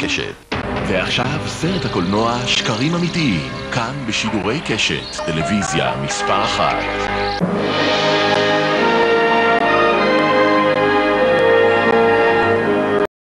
קשת. ועכשיו סרט הקולנוע שקרים אמיתיים, כאן בשידורי קשת, טלוויזיה מספר 1.